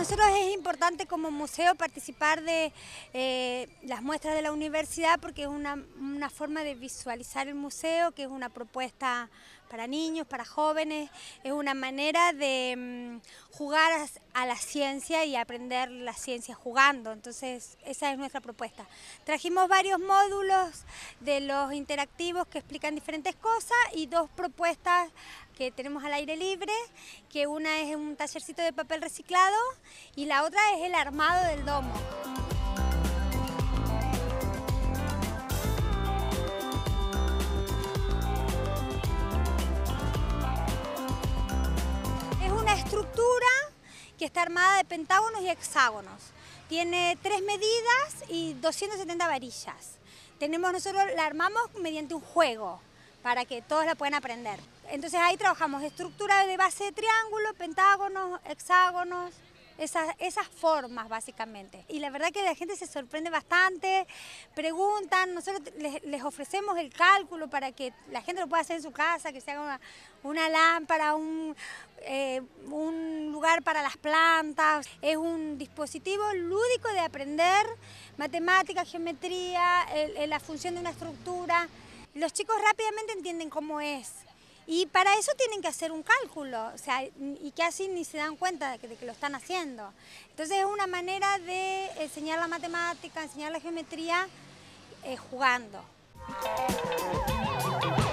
nosotros es importante como museo participar de las muestras de la universidad porque es una forma de visualizar el museo, que es una propuesta para niños, para jóvenes, es una manera de jugar a la ciencia y aprender la ciencia jugando, entonces esa es nuestra propuesta. Trajimos varios módulos de los interactivos que explican diferentes cosas y dos propuestas que tenemos al aire libre, que una es un tallercito de papel reciclado y la otra es el armado del domo. Es una estructura que está armada de pentágonos y hexágonos. Tiene 3 medidas y 270 varillas. Nosotros la armamos mediante un juego, para que todos la puedan aprender. Entonces ahí trabajamos estructura de base de triángulo, pentágonos, hexágonos, esas formas básicamente. Y la verdad que la gente se sorprende bastante, preguntan, nosotros les ofrecemos el cálculo para que la gente lo pueda hacer en su casa, que se haga una lámpara, un lugar para las plantas. Es un dispositivo lúdico de aprender matemáticas, geometría, la función de una estructura. Los chicos rápidamente entienden cómo es y para eso tienen que hacer un cálculo, o sea, y casi ni se dan cuenta de que lo están haciendo. Entonces es una manera de enseñar la matemática, enseñar la geometría jugando.